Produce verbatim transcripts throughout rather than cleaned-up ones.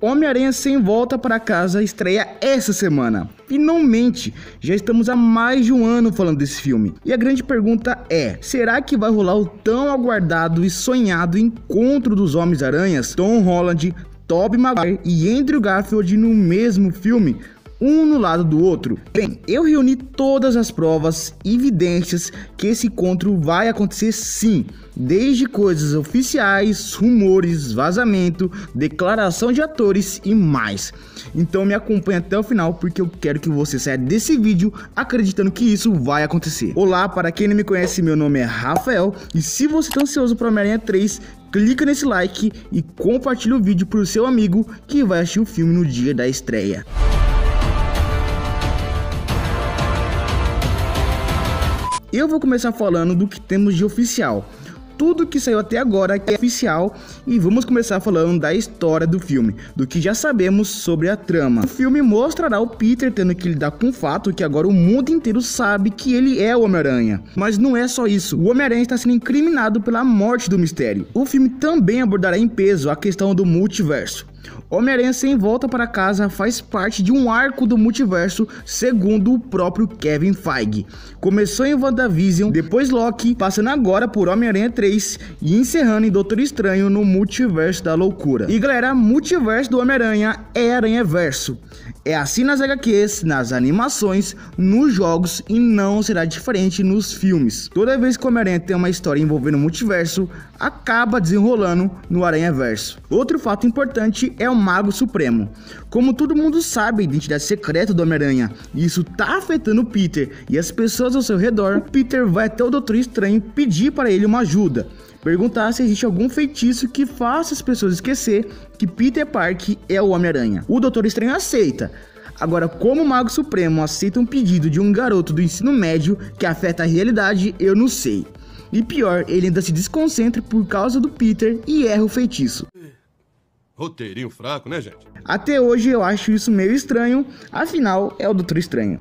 Homem-Aranha Sem Volta para Casa estreia essa semana. Finalmente, já estamos há mais de um ano falando desse filme. E a grande pergunta é, será que vai rolar o tão aguardado e sonhado encontro dos Homens-Aranhas, Tom Holland, Tobey Maguire e Andrew Garfield no mesmo filme? Um no lado do outro? Bem, eu reuni todas as provas e evidências que esse encontro vai acontecer sim, desde coisas oficiais, rumores, vazamento, declaração de atores e mais. Então me acompanhe até o final porque eu quero que você saia desse vídeo acreditando que isso vai acontecer. Olá, para quem não me conhece, meu nome é Rafael e se você está ansioso para Homem-Aranha três, clica nesse like e compartilha o vídeo para o seu amigo que vai assistir o filme no dia da estreia. Eu vou começar falando do que temos de oficial. Tudo que saiu até agora é oficial e vamos começar falando da história do filme, do que já sabemos sobre a trama. O filme mostrará o Peter tendo que lidar com o fato que agora o mundo inteiro sabe que ele é o Homem-Aranha. Mas não é só isso, o Homem-Aranha está sendo incriminado pela morte do Mistério. O filme também abordará em peso a questão do multiverso. Homem-Aranha Sem Volta para Casa faz parte de um arco do multiverso, segundo o próprio Kevin Feige. Começou em WandaVision, depois Loki, passando agora por Homem-Aranha três e encerrando em Doutor Estranho no Multiverso da Loucura. E galera, multiverso do Homem-Aranha é Aranhaverso. É assim nas agá quês, nas animações, nos jogos e não será diferente nos filmes. Toda vez que o Homem-Aranha tem uma história envolvendo o multiverso, acaba desenrolando no Aranhaverso. Outro fato importante é o Mago Supremo. Como todo mundo sabe a identidade secreta do Homem-Aranha, e isso tá afetando o Peter e as pessoas ao seu redor, o Peter vai até o Doutor Estranho pedir para ele uma ajuda. Perguntar se existe algum feitiço que faça as pessoas esquecer que Peter Parker é o Homem-Aranha. O Doutor Estranho aceita. Agora, como o Mago Supremo aceita um pedido de um garoto do ensino médio que afeta a realidade, eu não sei. E pior, ele ainda se desconcentra por causa do Peter e erra o feitiço. Roteirinho fraco, né, gente? Até hoje eu acho isso meio estranho, afinal é o Doutor Estranho.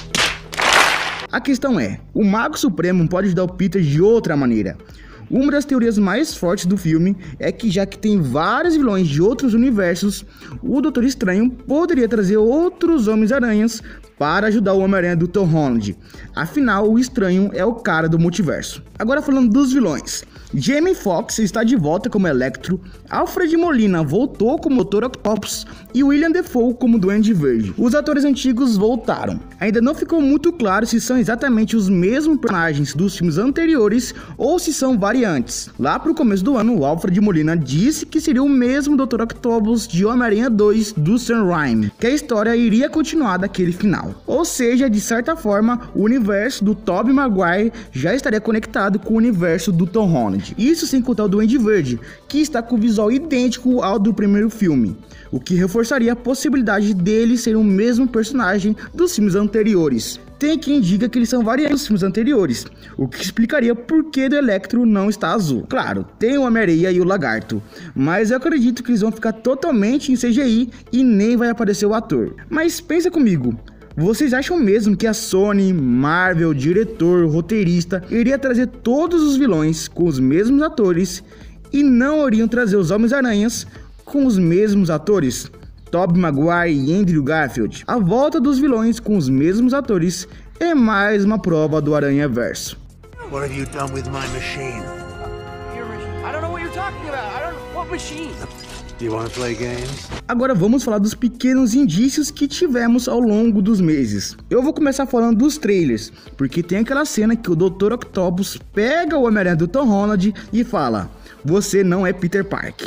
A questão é, o Mago Supremo pode ajudar o Peter de outra maneira. Uma das teorias mais fortes do filme é que, já que tem vários vilões de outros universos, o Doutor Estranho poderia trazer outros Homens-Aranhas para ajudar o Homem-Aranha do Tom Holland. Afinal, o Estranho é o cara do multiverso. Agora falando dos vilões. Jamie Foxx está de volta como Electro, Alfred Molina voltou como doutor Octopus e William Dafoe como Duende Verde. Os atores antigos voltaram. Ainda não ficou muito claro se são exatamente os mesmos personagens dos filmes anteriores ou se são variantes. Lá pro começo do ano, o Alfred Molina disse que seria o mesmo doutor Octopus de Homem-Aranha dois do Sam Raimi, que a história iria continuar daquele final. Ou seja, de certa forma, o universo do Tobey Maguire já estaria conectado com o universo do Tom Holland. Isso sem contar o Duende Verde, que está com o visual idêntico ao do primeiro filme, o que reforçaria a possibilidade dele ser o mesmo personagem dos filmes anteriores. Tem quem diga que eles são variantes dos filmes anteriores, o que explicaria por que do Electro não está azul. Claro, tem o Homem-Aranha e o Lagarto, mas eu acredito que eles vão ficar totalmente em C G I e nem vai aparecer o ator. Mas pensa comigo, vocês acham mesmo que a Sony, Marvel, diretor, roteirista iria trazer todos os vilões com os mesmos atores e não iriam trazer os Homens-Aranhas com os mesmos atores? Tobey Maguire e Andrew Garfield. A volta dos vilões com os mesmos atores é mais uma prova do Aranhaverso. What have you done with my machine? Your machine? I don't know what you're talking about. I don't know what machine. Do you want to play games? Agora vamos falar dos pequenos indícios que tivemos ao longo dos meses. Eu vou começar falando dos trailers, porque tem aquela cena que o doutor Octopus pega o Homem-Aranha do Tom Holland e fala: "Você não é Peter Parker."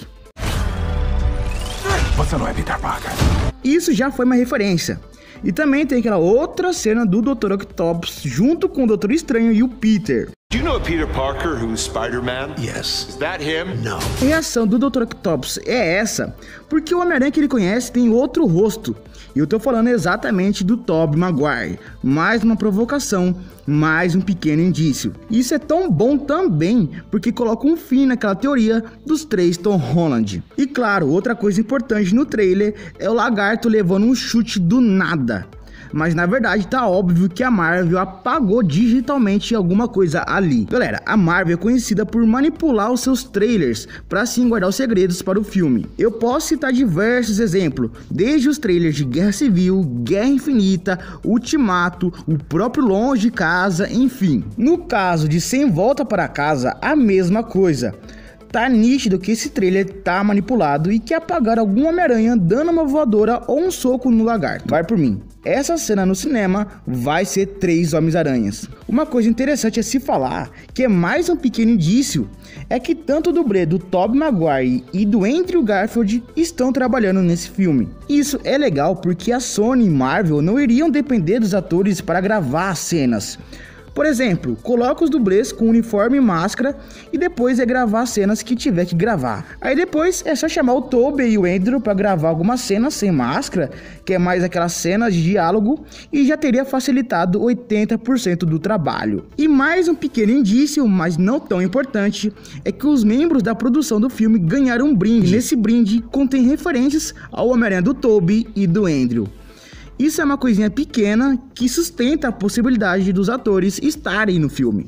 Você não é Peter Parker. Isso já foi uma referência. E também tem aquela outra cena do doutor Octopus junto com o Doutor Estranho e o Peter. Do you know a Peter Parker who's Spider-Man? Yes. Is that him? No. A reação do doutor Octopus é essa, porque o Homem-Aranha que ele conhece tem outro rosto. E eu tô falando exatamente do Tobey Maguire. Mais uma provocação, mais um pequeno indício. Isso é tão bom também, porque coloca um fim naquela teoria dos três Tom Holland. E claro, outra coisa importante no trailer é o Lagarto levando um chute do nada. mas na verdade tá óbvio que a Marvel apagou digitalmente alguma coisa ali. Galera, a Marvel é conhecida por manipular os seus trailers para assim guardar os segredos para o filme. Eu posso citar diversos exemplos, desde os trailers de Guerra Civil, Guerra Infinita, Ultimato, o próprio Longe de Casa, enfim. No caso de Sem Volta para Casa, a mesma coisa. Tá nítido que esse trailer tá manipulado e que apagaram algum Homem-Aranha dando uma voadora ou um soco no lagarto. Vai por mim. Essa cena no cinema vai ser três Homens-Aranhas. Uma coisa interessante a se falar, que é mais um pequeno indício, é que tanto o dublê do Tobey Maguire e do Andrew Garfield estão trabalhando nesse filme. Isso é legal porque a Sony e Marvel não iriam depender dos atores para gravar as cenas. Por exemplo, coloca os dublês com uniforme e máscara e depois é gravar as cenas que tiver que gravar. Aí depois é só chamar o Tobey e o Andrew para gravar algumas cenas sem máscara, que é mais aquelas cenas de diálogo, e já teria facilitado oitenta por cento do trabalho. E mais um pequeno indício, mas não tão importante, é que os membros da produção do filme ganharam um brinde. E nesse brinde contém referências ao Homem-Aranha do Tobey e do Andrew. Isso é uma coisinha pequena que sustenta a possibilidade dos atores estarem no filme.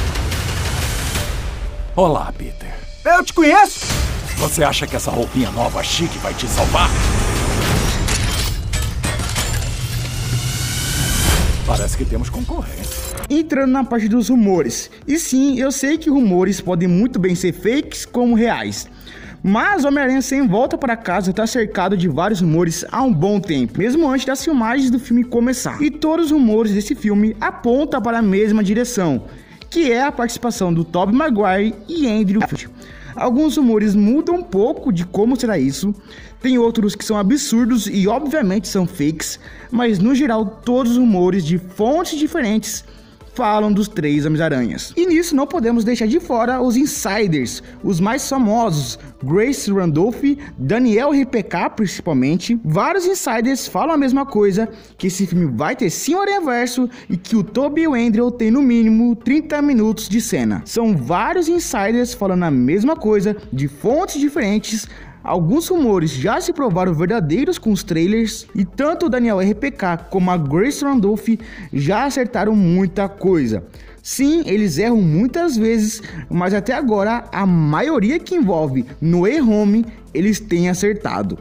Olá, Peter. Eu te conheço! Você acha que essa roupinha nova chique vai te salvar? Parece que temos concorrente. Entrando na parte dos rumores. E sim, eu sei que rumores podem muito bem ser fakes como reais. Mas Homem-Aranha Sem Volta para Casa está cercado de vários rumores há um bom tempo, mesmo antes das filmagens do filme começar. E todos os rumores desse filme apontam para a mesma direção, que é a participação do Tobey Maguire e Andrew Garfield. Alguns rumores mudam um pouco de como será isso, tem outros que são absurdos e obviamente são fakes, mas no geral todos os rumores de fontes diferentes falam dos três Homens-Aranhas. E nisso não podemos deixar de fora os insiders, os mais famosos, Grace Randolph, Daniel R P K principalmente. Vários insiders falam a mesma coisa, que esse filme vai ter sim um aranhaverso e que o Tobey e o Andrew tem no mínimo trinta minutos de cena. São vários insiders falando a mesma coisa, de fontes diferentes. Alguns rumores já se provaram verdadeiros com os trailers, e tanto o Daniel R P K como a Grace Randolph já acertaram muita coisa. Sim, eles erram muitas vezes, mas até agora a maioria que envolve No Way Home eles têm acertado.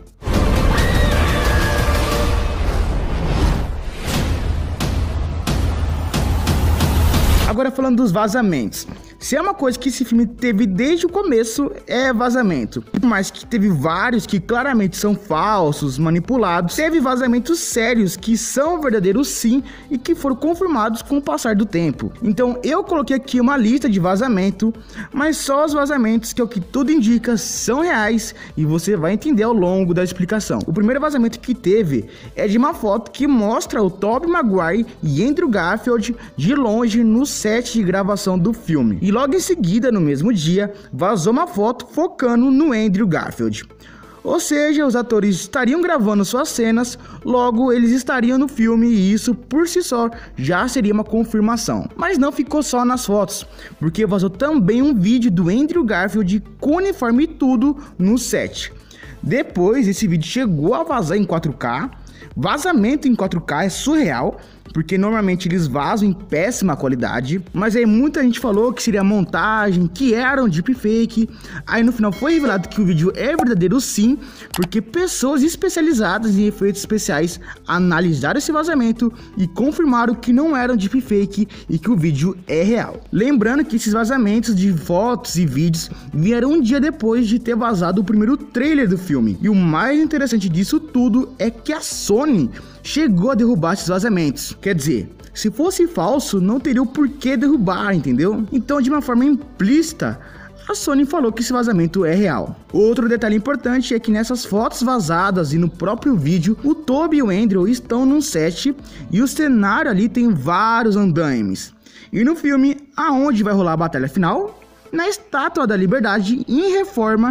Agora falando dos vazamentos. Se é uma coisa que esse filme teve desde o começo, é vazamento. Mas que teve vários que claramente são falsos, manipulados. Teve vazamentos sérios que são verdadeiros sim e que foram confirmados com o passar do tempo. Então eu coloquei aqui uma lista de vazamento, mas só os vazamentos que é o que tudo indica são reais e você vai entender ao longo da explicação. O primeiro vazamento que teve é de uma foto que mostra o Tobey Maguire e Andrew Garfield de longe no set de gravação do filme. E logo em seguida, no mesmo dia, vazou uma foto focando no Andrew Garfield. Ou seja, os atores estariam gravando suas cenas, logo eles estariam no filme e isso por si só já seria uma confirmação. Mas não ficou só nas fotos, porque vazou também um vídeo do Andrew Garfield com uniforme e tudo no set. Depois esse vídeo chegou a vazar em quatro K. Vazamento em quatro K é surreal, porque normalmente eles vazam em péssima qualidade, mas aí muita gente falou que seria montagem, que era um deepfake. Aí no final foi revelado que o vídeo é verdadeiro sim, porque pessoas especializadas em efeitos especiais analisaram esse vazamento e confirmaram que não era um deepfake e que o vídeo é real. Lembrando que esses vazamentos de fotos e vídeos vieram um dia depois de ter vazado o primeiro trailer do filme. E o mais interessante disso tudo é que a Sony chegou a derrubar esses vazamentos. Quer dizer, se fosse falso, não teria o porquê derrubar, entendeu? Então, de uma forma implícita, a Sony falou que esse vazamento é real. Outro detalhe importante é que nessas fotos vazadas e no próprio vídeo, o Tobey e o Andrew estão num set e o cenário ali tem vários andaimes. E no filme, aonde vai rolar a batalha final? Na Estátua da Liberdade, em Reforma,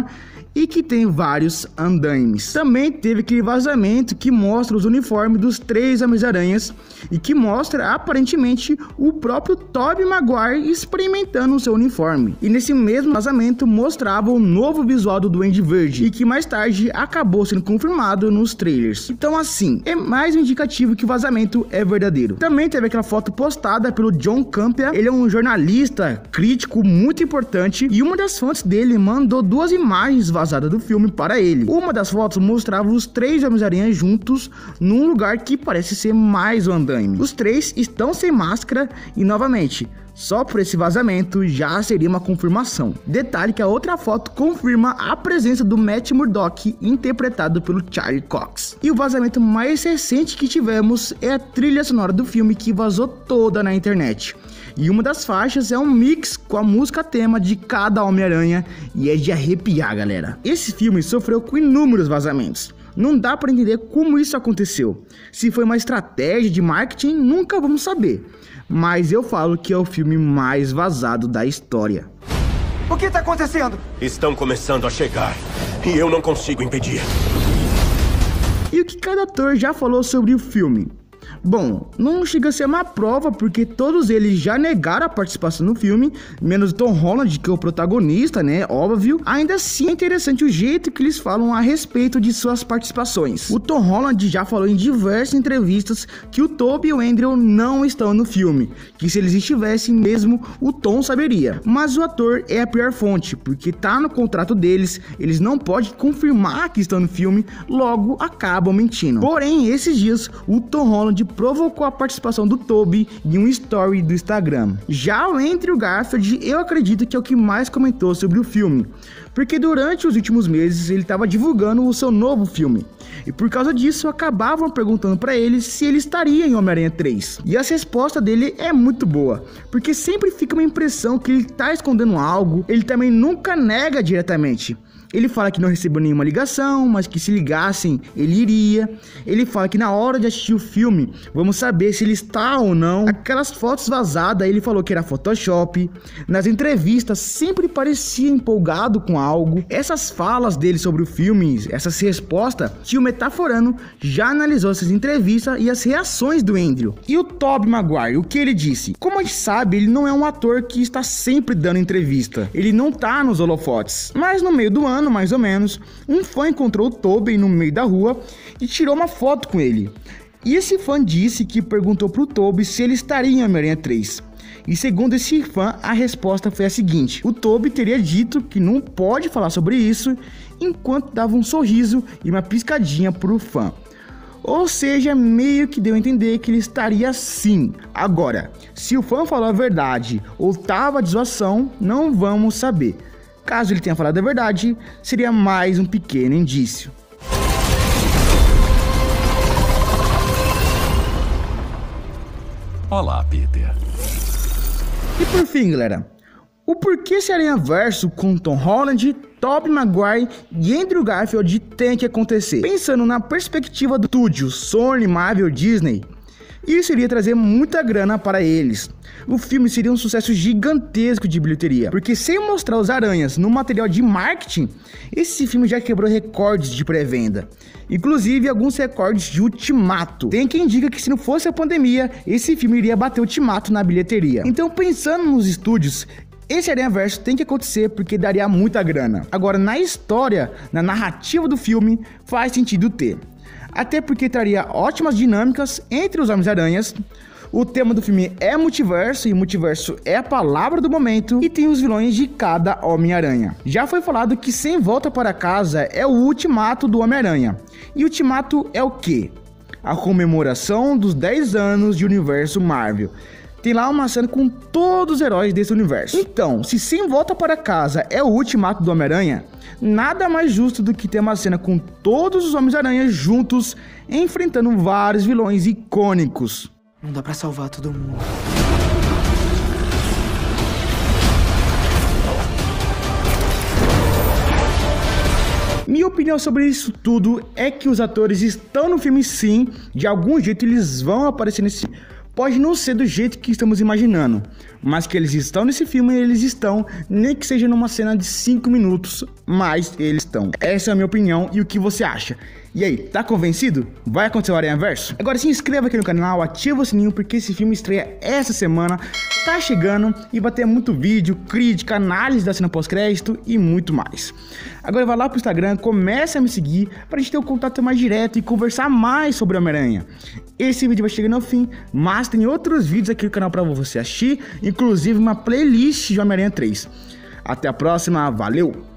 e que tem vários andaimes. Também teve aquele vazamento que mostra os uniformes dos três Homens-Aranhas e que mostra aparentemente o próprio Tobey Maguire experimentando o seu uniforme. E nesse mesmo vazamento mostrava o novo visual do Duende Verde e que mais tarde acabou sendo confirmado nos trailers. Então assim, é mais um indicativo que o vazamento é verdadeiro. Também teve aquela foto postada pelo John Campea, ele é um jornalista crítico muito importante e uma das fontes dele mandou duas imagens vazadas do filme para ele. Uma das fotos mostrava os três Homens-Aranha juntos num lugar que parece ser mais o andaime. Os três estão sem máscara e novamente, só por esse vazamento já seria uma confirmação. Detalhe que a outra foto confirma a presença do Matt Murdock, interpretado pelo Charlie Cox. E o vazamento mais recente que tivemos é a trilha sonora do filme, que vazou toda na internet. E uma das faixas é um mix com a música tema de cada Homem-Aranha e é de arrepiar, galera. Esse filme sofreu com inúmeros vazamentos. Não dá para entender como isso aconteceu. Se foi uma estratégia de marketing, nunca vamos saber. Mas eu falo que é o filme mais vazado da história. O que tá acontecendo? Estão começando a chegar e eu não consigo impedir. E o que cada ator já falou sobre o filme? Bom, não chega a ser uma prova porque todos eles já negaram a participação no filme, menos o Tom Holland, que é o protagonista, né, óbvio. Ainda assim é interessante o jeito que eles falam a respeito de suas participações. O Tom Holland já falou em diversas entrevistas que o Tobey e o Andrew não estão no filme, que se eles estivessem mesmo, o Tom saberia. Mas o ator é a pior fonte, porque tá no contrato deles, eles não podem confirmar que estão no filme, logo acabam mentindo. Porém, esses dias, o Tom Holland provocou a participação do Tobey em um story do Instagram. Já o Andrew Garfield, eu acredito que é o que mais comentou sobre o filme, porque durante os últimos meses ele estava divulgando o seu novo filme, e por causa disso acabavam perguntando para ele se ele estaria em Homem-Aranha três. E a resposta dele é muito boa, porque sempre fica uma impressão que ele está escondendo algo. Ele também nunca nega diretamente. Ele fala que não recebeu nenhuma ligação, mas que se ligassem, ele iria. Ele fala que na hora de assistir o filme, vamos saber se ele está ou não. Aquelas fotos vazadas, ele falou que era Photoshop. Nas entrevistas, sempre parecia empolgado com algo. Essas falas dele sobre o filme, essas respostas, tio Metaforando já analisou essas entrevistas e as reações do Andrew. E o Tobey Maguire, o que ele disse? Como a gente sabe, ele não é um ator que está sempre dando entrevista. Ele não tá nos holofotes. Mas no meio do ano, mais ou menos, um fã encontrou o Tobey no meio da rua e tirou uma foto com ele. E esse fã disse que perguntou pro Tobey se ele estaria em Homem-Aranha três. E segundo esse fã, a resposta foi a seguinte: o Tobey teria dito que não pode falar sobre isso, enquanto dava um sorriso e uma piscadinha pro fã. Ou seja, meio que deu a entender que ele estaria sim. Agora, se o fã falou a verdade ou tava de zoação, não vamos saber. Caso ele tenha falado a verdade, seria mais um pequeno indício. Olá, Peter. E por fim, galera, o porquê esse Aranhaverso com Tom Holland, Tobey Maguire e Andrew Garfield tem que acontecer? Pensando na perspectiva do estúdio Sony, Marvel, Disney, isso iria trazer muita grana para eles. O filme seria um sucesso gigantesco de bilheteria, porque sem mostrar os aranhas no material de marketing, esse filme já quebrou recordes de pré-venda, inclusive alguns recordes de Ultimato. Tem quem diga que se não fosse a pandemia, esse filme iria bater Ultimato na bilheteria. Então, pensando nos estúdios, esse Aranhaverso tem que acontecer porque daria muita grana. Agora, na história, na narrativa do filme, faz sentido ter. Até porque traria ótimas dinâmicas entre os Homens-Aranhas. O tema do filme é multiverso, e multiverso é a palavra do momento, e tem os vilões de cada Homem-Aranha. Já foi falado que Sem Volta para Casa é o ultimato do Homem-Aranha. E o ultimato é o quê? A comemoração dos dez anos de universo Marvel. Tem lá uma cena com todos os heróis desse universo. Então, se Sem Volta para Casa é o ultimato do Homem-Aranha, nada mais justo do que ter uma cena com todos os Homens-Aranha juntos, enfrentando vários vilões icônicos. Não dá pra salvar todo mundo. Minha opinião sobre isso tudo é que os atores estão no filme sim, de algum jeito eles vão aparecer nesse filme. Pode não ser do jeito que estamos imaginando, mas que eles estão nesse filme, eles estão, nem que seja numa cena de cinco minutos, mas eles estão. Essa é a minha opinião e o que você acha? E aí, tá convencido? Vai acontecer o Aranhaverso? Agora se inscreva aqui no canal, ativa o sininho porque esse filme estreia essa semana, tá chegando e vai ter muito vídeo, crítica, análise da cena pós-crédito e muito mais. Agora vai lá pro Instagram, comece a me seguir pra gente ter um contato mais direto e conversar mais sobre o Homem-Aranha. Esse vídeo vai chegando ao fim, mas tem outros vídeos aqui no canal pra você assistir, inclusive uma playlist de Homem-Aranha três. Até a próxima, valeu!